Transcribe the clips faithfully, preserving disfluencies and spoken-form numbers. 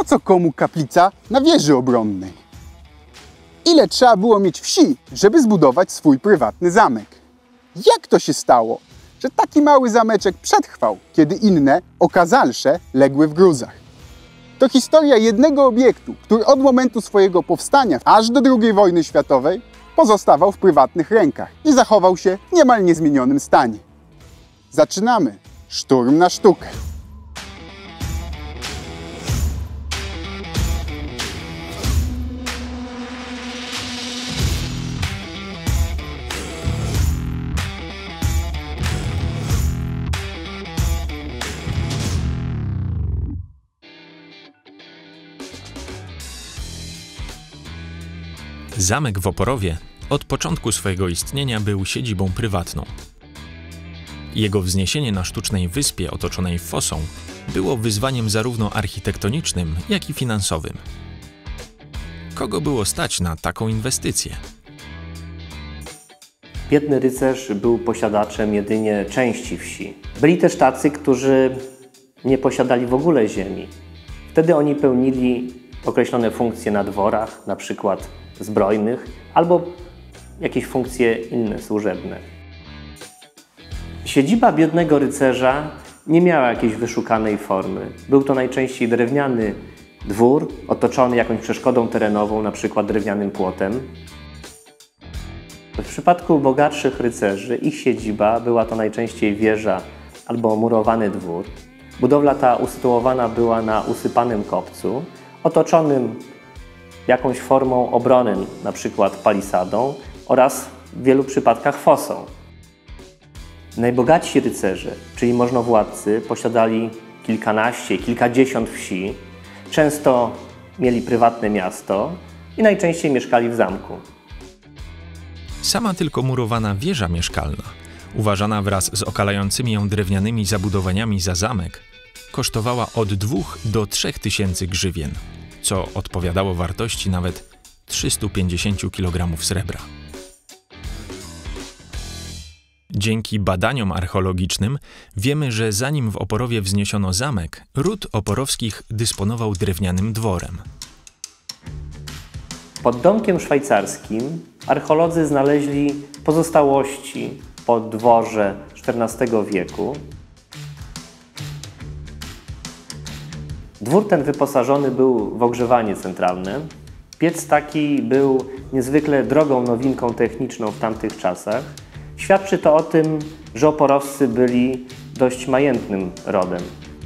co komu kaplica na wieży obronnej? Ile trzeba było mieć wsi, żeby zbudować swój prywatny zamek? Jak to się stało, że taki mały zameczek przetrwał, kiedy inne, okazalsze, legły w gruzach? To historia jednego obiektu, który od momentu swojego powstania aż do drugiej wojny światowej pozostawał w prywatnych rękach i zachował się w niemal niezmienionym stanie. Zaczynamy szturm na sztukę. Zamek w Oporowie od początku swojego istnienia był siedzibą prywatną. Jego wzniesienie na sztucznej wyspie otoczonej fosą było wyzwaniem zarówno architektonicznym, jak i finansowym. Kogo było stać na taką inwestycję? Biedny rycerz był posiadaczem jedynie części wsi. Byli też tacy, którzy nie posiadali w ogóle ziemi. Wtedy oni pełnili określone funkcje na dworach, na przykład zbrojnych, albo jakieś funkcje inne, służebne. Siedziba biednego rycerza nie miała jakiejś wyszukanej formy. Był to najczęściej drewniany dwór, otoczony jakąś przeszkodą terenową, na przykład drewnianym płotem. W przypadku bogatszych rycerzy ich siedziba była to najczęściej wieża albo murowany dwór. Budowla ta usytuowana była na usypanym kopcu, otoczonym jakąś formą obrony, na przykład palisadą oraz w wielu przypadkach fosą. Najbogatsi rycerze, czyli możnowładcy, posiadali kilkanaście, kilkadziesiąt wsi, często mieli prywatne miasto i najczęściej mieszkali w zamku. Sama tylko murowana wieża mieszkalna, uważana wraz z okalającymi ją drewnianymi zabudowaniami za zamek, kosztowała od dwóch do trzech tysięcy grzywien, co odpowiadało wartości nawet trzystu pięćdziesięciu kilogramów srebra. Dzięki badaniom archeologicznym wiemy, że zanim w Oporowie wzniesiono zamek, ród Oporowskich dysponował drewnianym dworem. Pod domkiem szwajcarskim archeolodzy znaleźli pozostałości po dworze czternastego wieku. Dwór ten wyposażony był w ogrzewanie centralne. Piec taki był niezwykle drogą nowinką techniczną w tamtych czasach. Świadczy to o tym, że Oporowscy byli dość majętnym rodem.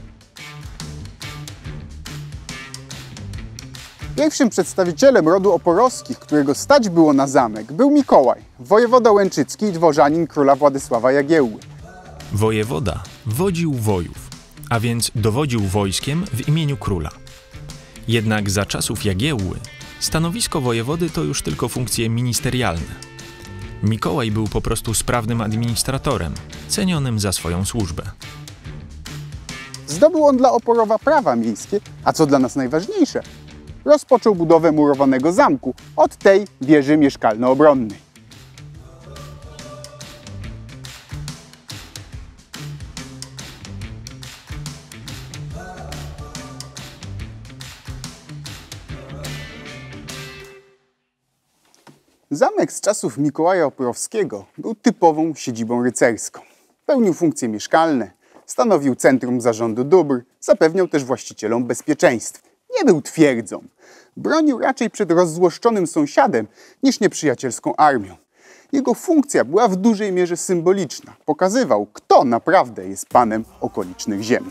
Pierwszym przedstawicielem rodu Oporowskich, którego stać było na zamek, był Mikołaj, wojewoda łęczycki i dworzanin króla Władysława Jagiełły. Wojewoda wodził wojów, a więc dowodził wojskiem w imieniu króla. Jednak za czasów Jagiełły stanowisko wojewody to już tylko funkcje ministerialne. Mikołaj był po prostu sprawnym administratorem, cenionym za swoją służbę. Zdobył on dla Oporowa prawa miejskie, a co dla nas najważniejsze, rozpoczął budowę murowanego zamku od tej wieży mieszkalno-obronnej. Zamek z czasów Mikołaja Oporowskiego był typową siedzibą rycerską. Pełnił funkcje mieszkalne, stanowił centrum zarządu dóbr, zapewniał też właścicielom bezpieczeństwo. Nie był twierdzą. Bronił raczej przed rozzłoszczonym sąsiadem niż nieprzyjacielską armią. Jego funkcja była w dużej mierze symboliczna. Pokazywał, kto naprawdę jest panem okolicznych ziem.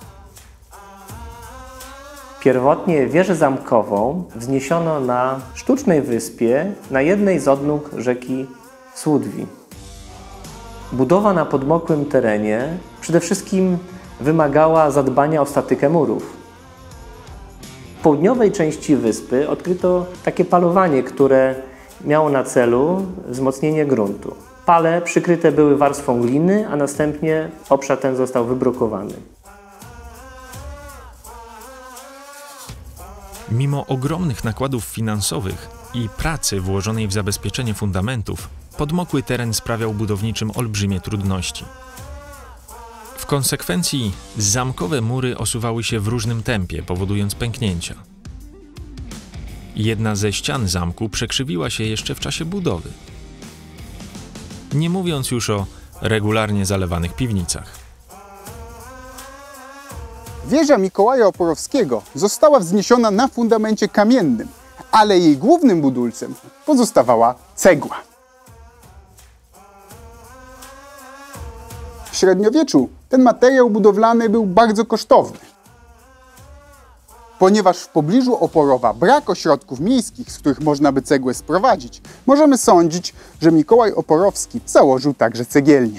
Pierwotnie wieżę zamkową wzniesiono na sztucznej wyspie na jednej z odnóg rzeki Słudwi. Budowa na podmokłym terenie przede wszystkim wymagała zadbania o statykę murów. W południowej części wyspy odkryto takie palowanie, które miało na celu wzmocnienie gruntu. Pale przykryte były warstwą gliny, a następnie obszar ten został wybrukowany. Mimo ogromnych nakładów finansowych i pracy włożonej w zabezpieczenie fundamentów, podmokły teren sprawiał budowniczym olbrzymie trudności. W W konsekwencji zamkowe mury osuwały się w różnym tempie, powodując pęknięcia. Jedna ze ścian zamku przekrzywiła się jeszcze w czasie budowy. Nie mówiąc już o regularnie zalewanych piwnicach. Wieża Mikołaja Oporowskiego została wzniesiona na fundamencie kamiennym, ale jej głównym budulcem pozostawała cegła. W średniowieczu ten materiał budowlany był bardzo kosztowny. Ponieważ w pobliżu Oporowa brak ośrodków miejskich, z których można by cegłę sprowadzić, możemy sądzić, że Mikołaj Oporowski założył także cegielnię.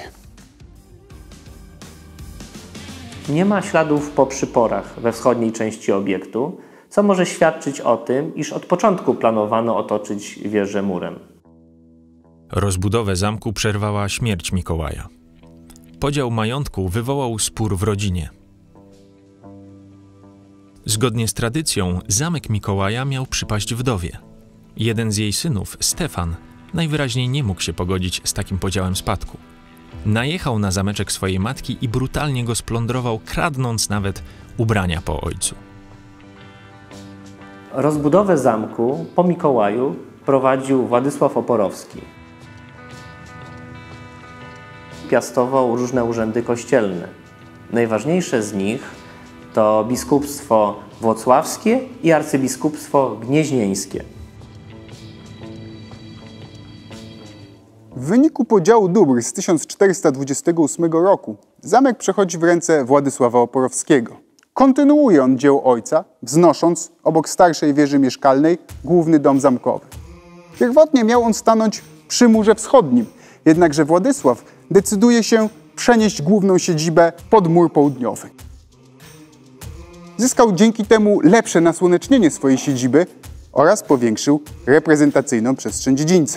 Nie ma śladów po przyporach we wschodniej części obiektu, co może świadczyć o tym, iż od początku planowano otoczyć wieżę murem. Rozbudowę zamku przerwała śmierć Mikołaja. Podział majątku wywołał spór w rodzinie. Zgodnie z tradycją, zamek Mikołaja miał przypaść wdowie. Jeden z jej synów, Stefan, najwyraźniej nie mógł się pogodzić z takim podziałem spadku. Najechał na zameczek swojej matki i brutalnie go splądrował, kradnąc nawet ubrania po ojcu. Rozbudowę zamku po Mikołaju prowadził Władysław Oporowski. Piastował różne urzędy kościelne. Najważniejsze z nich to biskupstwo włocławskie i arcybiskupstwo gnieźnieńskie. W wyniku podziału dóbr z tysiąc czterysta dwudziestego ósmego roku zamek przechodzi w ręce Władysława Oporowskiego. Kontynuuje on dzieło ojca, wznosząc obok starszej wieży mieszkalnej główny dom zamkowy. Pierwotnie miał on stanąć przy murze wschodnim, jednakże Władysław decyduje się przenieść główną siedzibę pod mur południowy. Zyskał dzięki temu lepsze nasłonecznienie swojej siedziby oraz powiększył reprezentacyjną przestrzeń dziedzińca.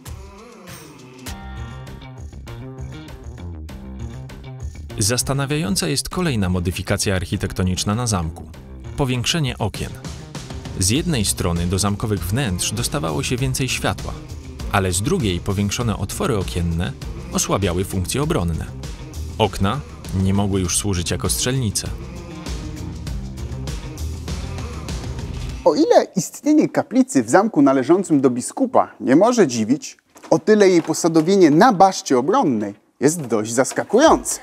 Zastanawiająca jest kolejna modyfikacja architektoniczna na zamku – powiększenie okien. Z jednej strony do zamkowych wnętrz dostawało się więcej światła, ale z drugiej powiększone otwory okienne osłabiały funkcje obronne. Okna nie mogły już służyć jako strzelnice. O ile istnienie kaplicy w zamku należącym do biskupa nie może dziwić, o tyle jej posadowienie na baszcie obronnej jest dość zaskakujące.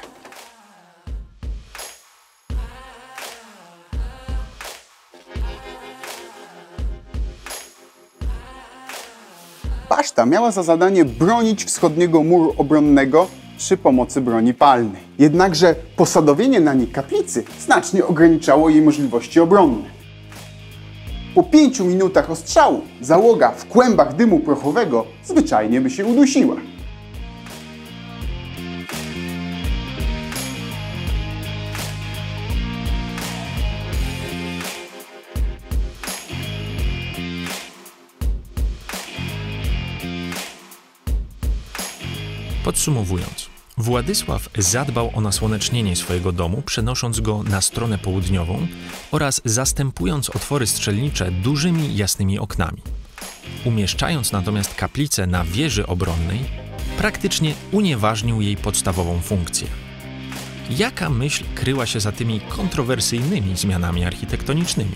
Baszta miała za zadanie bronić wschodniego muru obronnego przy pomocy broni palnej. Jednakże posadowienie na niej kaplicy znacznie ograniczało jej możliwości obronne. Po pięciu minutach ostrzału załoga w kłębach dymu prochowego zwyczajnie by się udusiła. Podsumowując, Władysław zadbał o nasłonecznienie swojego domu, przenosząc go na stronę południową oraz zastępując otwory strzelnicze dużymi, jasnymi oknami. Umieszczając natomiast kaplicę na wieży obronnej, praktycznie unieważnił jej podstawową funkcję. Jaka myśl kryła się za tymi kontrowersyjnymi zmianami architektonicznymi?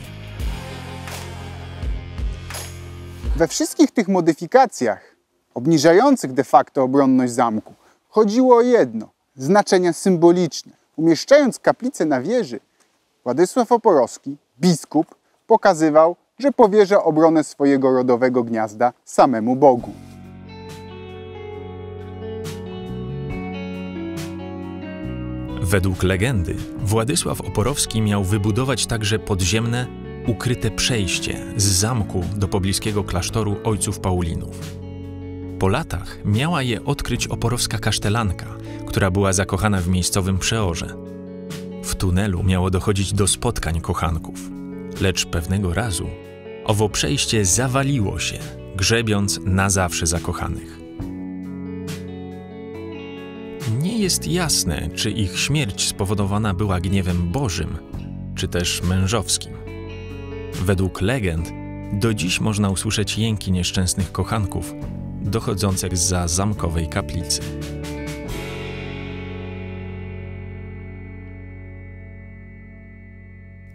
We wszystkich tych modyfikacjach, obniżających de facto obronność zamku, chodziło o jedno – znaczenia symboliczne. Umieszczając kaplicę na wieży, Władysław Oporowski, biskup, pokazywał, że powierza obronę swojego rodowego gniazda samemu Bogu. Według legendy Władysław Oporowski miał wybudować także podziemne, ukryte przejście z zamku do pobliskiego klasztoru ojców Paulinów. Po latach miała je odkryć oporowska kasztelanka, która była zakochana w miejscowym przeorze. W tunelu miało dochodzić do spotkań kochanków, lecz pewnego razu owo przejście zawaliło się, grzebiąc na zawsze zakochanych. Nie jest jasne, czy ich śmierć spowodowana była gniewem Bożym, czy też mężowskim. Według legend do dziś można usłyszeć jęki nieszczęsnych kochanków dochodzących zza zamkowej kaplicy.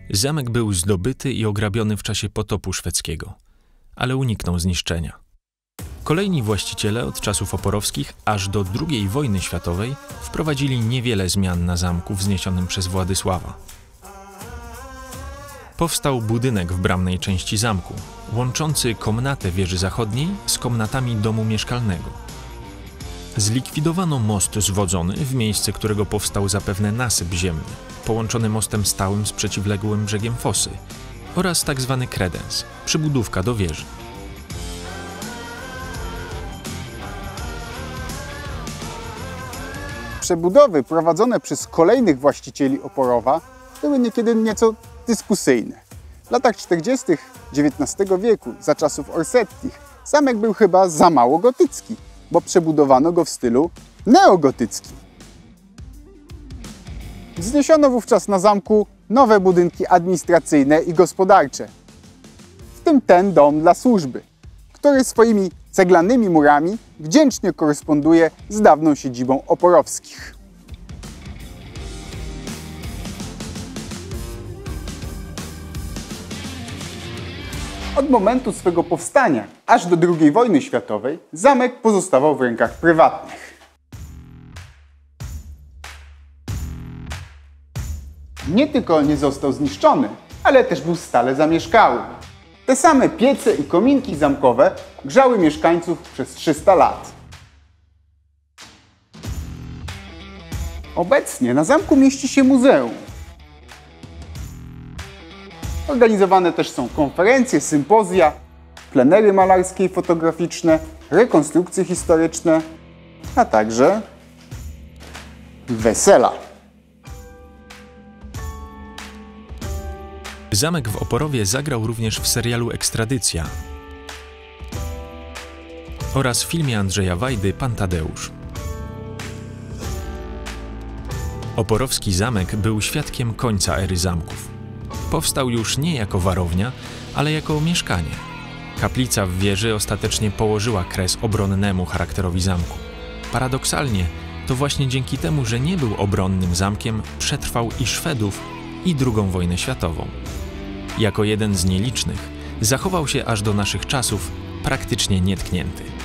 Zamek był zdobyty i ograbiony w czasie potopu szwedzkiego, ale uniknął zniszczenia. Kolejni właściciele od czasów oporowskich aż do drugiej wojny światowej wprowadzili niewiele zmian na zamku wzniesionym przez Władysława. Powstał budynek w bramnej części zamku, łączący komnatę wieży zachodniej z komnatami domu mieszkalnego. Zlikwidowano most zwodzony, w miejsce którego powstał zapewne nasyp ziemny, połączony mostem stałym z przeciwległym brzegiem fosy, oraz tzw. kredens, przybudówka do wieży. Przebudowy prowadzone przez kolejnych właścicieli Oporowa były niekiedy nieco dyskusyjne. W latach czterdziestych dziewiętnastego wieku, za czasów Orsettich, zamek był chyba za mało gotycki, bo przebudowano go w stylu neogotyckim. Wzniesiono wówczas na zamku nowe budynki administracyjne i gospodarcze, w tym ten dom dla służby, który swoimi ceglanymi murami wdzięcznie koresponduje z dawną siedzibą Oporowskich. Od momentu swego powstania aż do drugiej wojny światowej zamek pozostawał w rękach prywatnych. Nie tylko nie został zniszczony, ale też był stale zamieszkały. Te same piece i kominki zamkowe grzały mieszkańców przez trzysta lat. Obecnie na zamku mieści się muzeum. Organizowane też są konferencje, sympozja, plenery malarskie i fotograficzne, rekonstrukcje historyczne, a także wesela. Zamek w Oporowie zagrał również w serialu Ekstradycja oraz w filmie Andrzeja Wajdy Pan Tadeusz. Oporowski zamek był świadkiem końca ery zamków. Powstał już nie jako warownia, ale jako mieszkanie. Kaplica w wieży ostatecznie położyła kres obronnemu charakterowi zamku. Paradoksalnie, to właśnie dzięki temu, że nie był obronnym zamkiem, przetrwał i Szwedów, i drugą wojnę światową. Jako jeden z nielicznych, zachował się aż do naszych czasów praktycznie nietknięty.